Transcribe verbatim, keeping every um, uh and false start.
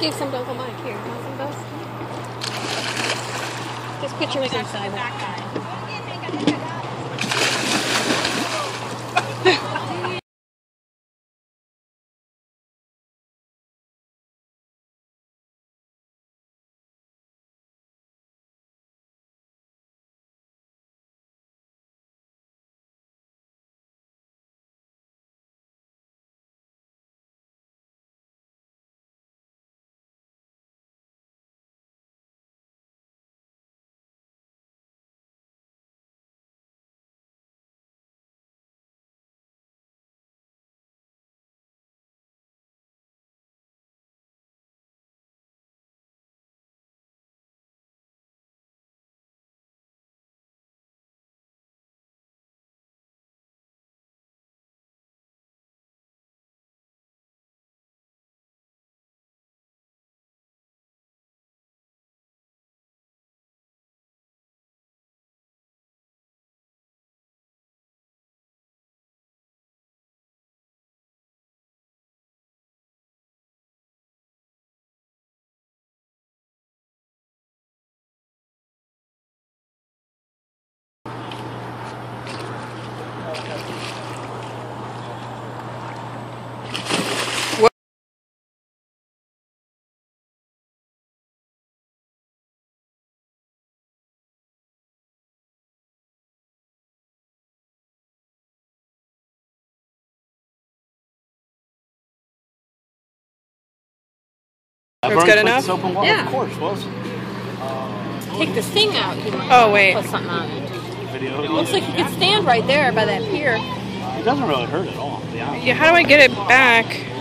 gave some to Uncle Mike. Here, you want some of those? Just put yours inside. That's good enough? Soap and water, Yeah. of course, was. Take the thing out. You might Oh, wait. Put something on it. Video. It looks like you could stand right there by that pier. It doesn't really hurt at all, to be honest. Yeah, how do I get it back?